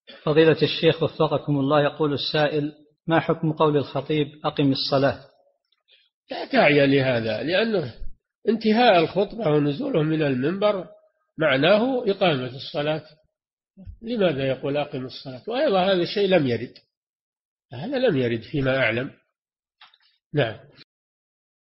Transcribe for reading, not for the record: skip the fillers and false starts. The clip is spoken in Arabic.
فضيلة الشيخ وفقكم الله، يقول السائل: ما حكم قول الخطيب أقم الصلاة؟ لا داعي لهذا، لأنه انتهاء الخطبة ونزوله من المنبر معناه إقامة الصلاة. لماذا يقول أقم الصلاة؟ وأيضا هذا الشيء لم يرد، هذا لم يرد فيما أعلم. نعم.